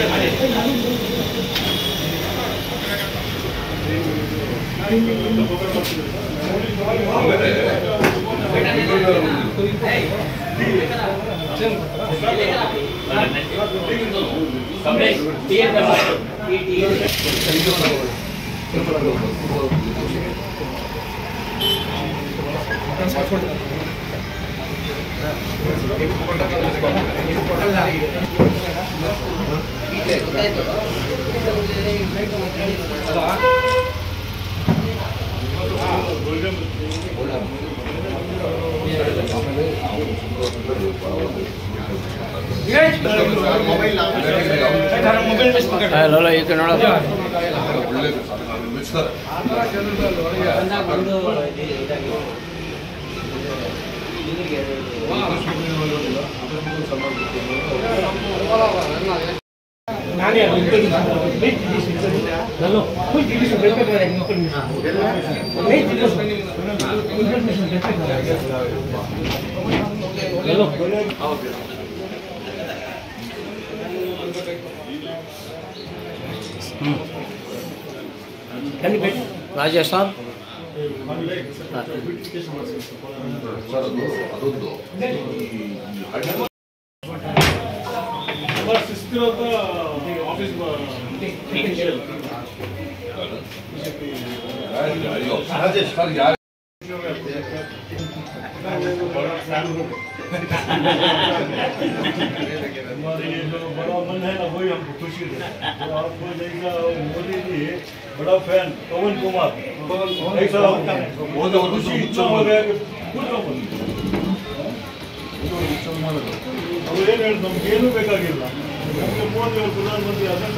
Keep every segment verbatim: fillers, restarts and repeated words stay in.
Hello ये कನ್ನಡ ನಾನೇ hello कोई टीवी से बेहतर करेंगे नहीं हेलो राजेश साहब राजेश सर यार हमारे जो बड़ा मन है ना वही हमको खुशी है। तो आपको देखा मोदी जी बड़ा फैन पवन कुमार ऐसा बहुत खुशी इतना हो गया कि कुछ अब ಏನು ನಮಗೇನು ಬೇಕಾಗಿಲ್ಲ ನಮಗೆ ಮೋದಿ ಅವರು ಪ್ರಧಾನಮಂತ್ರಿ ಆದಾಗ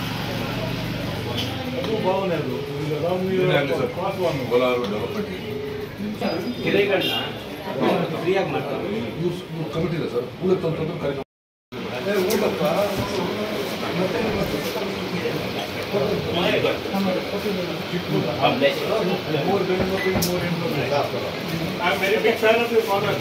ಅದು ಭಾವನೆ ಅದು ಈಗ ರಾಮನಗರ ಪಾಸ್ವಾನ್ ಕೋಲಾರ ಡೆವಲಪ್ಮೆಂಟ್ ಕಿರೇಗಣ್ಣ ಫ್ರೀಯಾಗಿ ಮಾಡ್ತಾರೆ ಕಮಿಟಿ ಇದೆ ಸರ್ ಪೂರ ತಂತ್ರ ಕಾರ್ಯಕ್ರಮ ಊಟಪ್ಪ ಮತ್ತೆ ಮೂರು ಬೆಂಗಳೂರು ಮೂರು ಎಂಟು I'm very big fan of your product.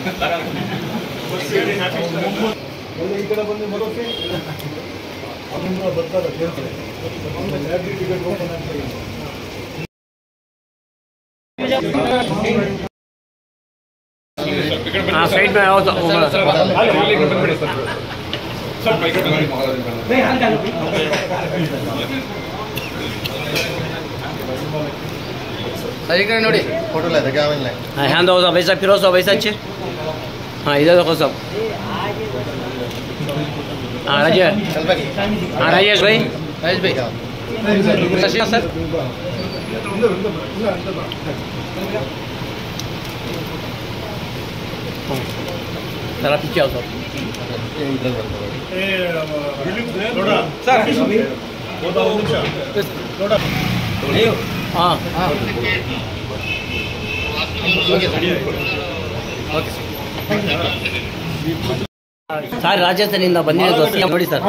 ಈ ಕಡೆ ಬಂದು ಬರೋಕೆ ಅಲ್ಲಿಂದ ಬರ್ತಾರೆ ಕೇಳ್ತಾರೆ ಲೈಬ್ರರಿ ಟಿಕೆಟ್ ಓಪನ್ ಆಗ್ತಾ ಇದೆ हाँ साइड में आओ तो सही कर नोड़ी फोटो ले क्या मिलना है हाँ दो सब ऐसा फिरो सब ऐसा अच्छे हाँ इधर देखो सब हाँ राजेश हाँ राजेश भाई राजेश भाई सर जरा पीछे आओ सर हाँ हाँ सर राजस्थानिंದ ಬಂದಿರೋದು ಸಿಎಂ ನೋಡಿ ಸರ್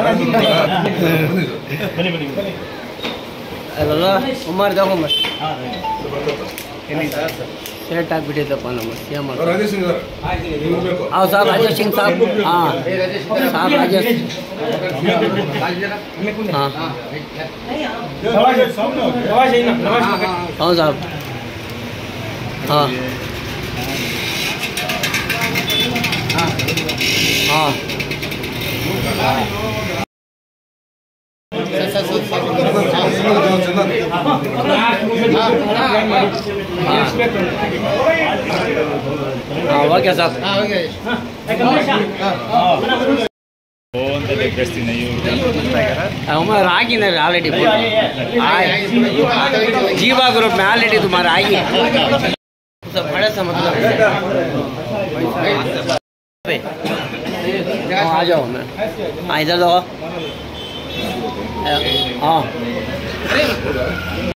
ಬನ್ನಿ ಬನ್ನಿ ಅಲ್ಲ ಉಮರ್ दा ಉಮರ್ सेट ಆಗಿಬಿಟ್ಟಿದ್ದಪ್ಪ ನಮ್ಮ ಸಿಎಂ ರಾಜೇಶ್ ಸಿಂಗ್ ಆ ಸರ್ ರಾಜೇಶ್ ಸಿಂಗ್ ಸಾಬ್ ಹಾಂ ಸಾಬ್ ರಾಜೇಶ್ ಹಾಂ ಹೌದು ಸಾಬ್ ಹಾಂ हाँ हाँ ओके साहब हमारा आगी ना ऑलरेडी जीवा ग्रुप में ऑलरेडी तुम्हारा आगी सब बड़ा सा मतलब आ जाओ मैं हाँ इधर दो हाँ